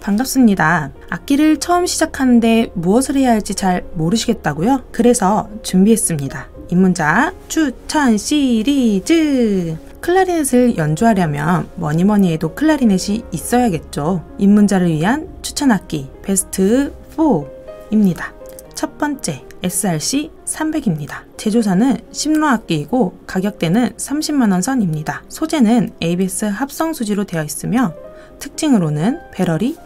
반갑습니다. 악기를 처음 시작하는데 무엇을 해야 할지 잘 모르시겠다고요? 그래서 준비했습니다. 입문자 추천 시리즈! 클라리넷을 연주하려면 뭐니뭐니 해도 클라리넷이 있어야겠죠. 입문자를 위한 추천 악기 베스트 4입니다. 첫 번째 SRC 300입니다. 제조사는 심로 악기이고 가격대는 30만원 선입니다. 소재는 ABS 합성 수지로 되어 있으며 특징으로는 배럴이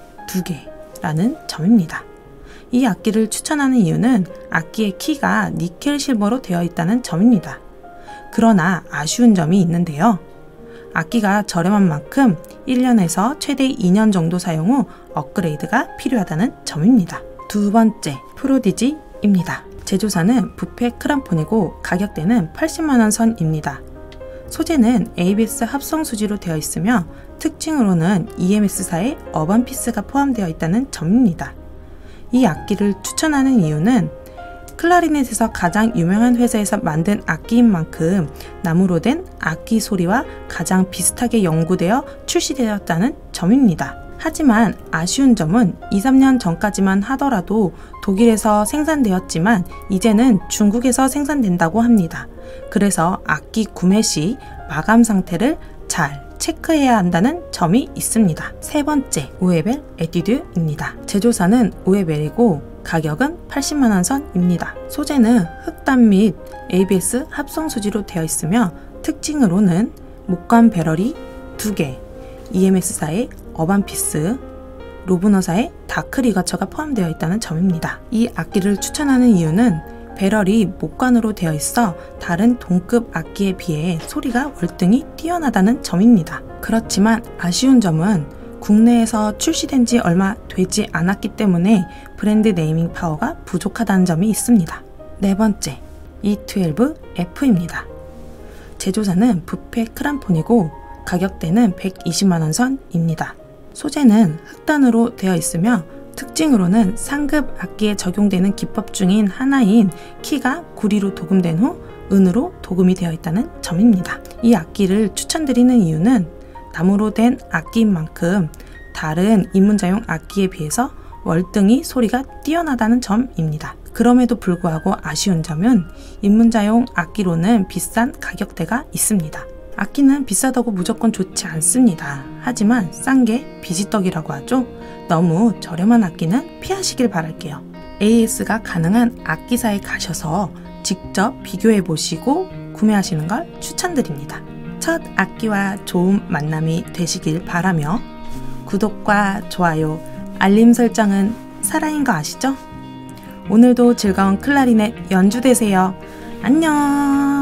2개라는 점입니다. 이 악기를 추천하는 이유는 악기의 키가 니켈 실버로 되어 있다는 점입니다. 그러나 아쉬운 점이 있는데요. 악기가 저렴한 만큼 1년에서 최대 2년 정도 사용 후 업그레이드가 필요하다는 점입니다. 두 번째 프로디지입니다. 제조사는 부페 크람폰이고 가격대는 80만원 선입니다. 소재는 ABS 합성 수지로 되어 있으며 특징으로는 EMS사의 어반피스가 포함되어 있다는 점입니다. 이 악기를 추천하는 이유는 클라리넷에서 가장 유명한 회사에서 만든 악기인 만큼 나무로 된 악기 소리와 가장 비슷하게 연구되어 출시되었다는 점입니다. 하지만 아쉬운 점은 2-3년 전까지만 하더라도 독일에서 생산되었지만 이제는 중국에서 생산된다고 합니다. 그래서 악기 구매 시 마감 상태를 잘 체크해야 한다는 점이 있습니다. 세 번째, 오에벨 에뛰드입니다. 제조사는 오에벨이고 가격은 80만원 선입니다. 소재는 흑단 및 ABS 합성 수지로 되어 있으며 특징으로는 목관 배럴이 2개, EMS사의 어반피스, 로브너사의 다크 리거처가 포함되어 있다는 점입니다. 이 악기를 추천하는 이유는 배럴이 목관으로 되어 있어 다른 동급 악기에 비해 소리가 월등히 뛰어나다는 점입니다. 그렇지만 아쉬운 점은 국내에서 출시된 지 얼마 되지 않았기 때문에 브랜드 네이밍 파워가 부족하다는 점이 있습니다. 네 번째, E12F입니다. 제조사는 부페 크람폰이고 가격대는 120만원 선입니다. 소재는 흑단으로 되어 있으며 특징으로는 상급 악기에 적용되는 기법 중인 하나인 키가 구리로 도금된 후 은으로 도금이 되어 있다는 점입니다. 이 악기를 추천드리는 이유는 나무로 된 악기인 만큼 다른 입문자용 악기에 비해서 월등히 소리가 뛰어나다는 점입니다. 그럼에도 불구하고 아쉬운 점은 입문자용 악기로는 비싼 가격대가 있습니다. 악기는 비싸다고 무조건 좋지 않습니다. 하지만 싼 게 비지떡이라고 하죠. 너무 저렴한 악기는 피하시길 바랄게요. AS가 가능한 악기사에 가셔서 직접 비교해 보시고 구매하시는 걸 추천드립니다. 첫 악기와 좋은 만남이 되시길 바라며 구독과 좋아요, 알림 설정은 사랑인 거 아시죠? 오늘도 즐거운 클라리넷 연주 되세요. 안녕!